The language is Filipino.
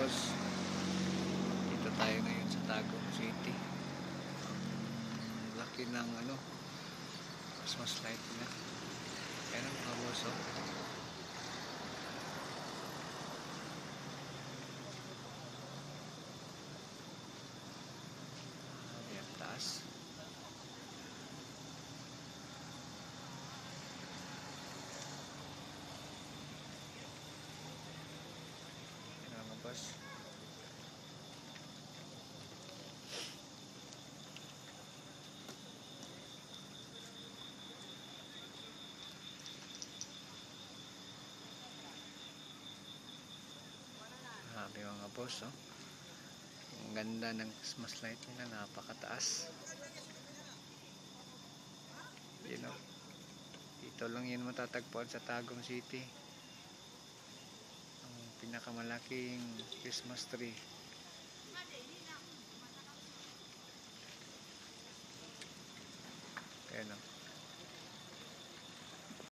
boss, dito tayo ngayon sa Tagum City. Ang laki ng Christmas light nila. Ayan ang mga boss, oh. Ayan, taas. Ayan mga boss. Grabe mga boss, oh. Ang ganda ng Christmas light nila, napakataas. Yun, oh. Dito lang yun matatagpuan sa Tagum City. Ang pinakamalaking Christmas tree. Ayan, oh.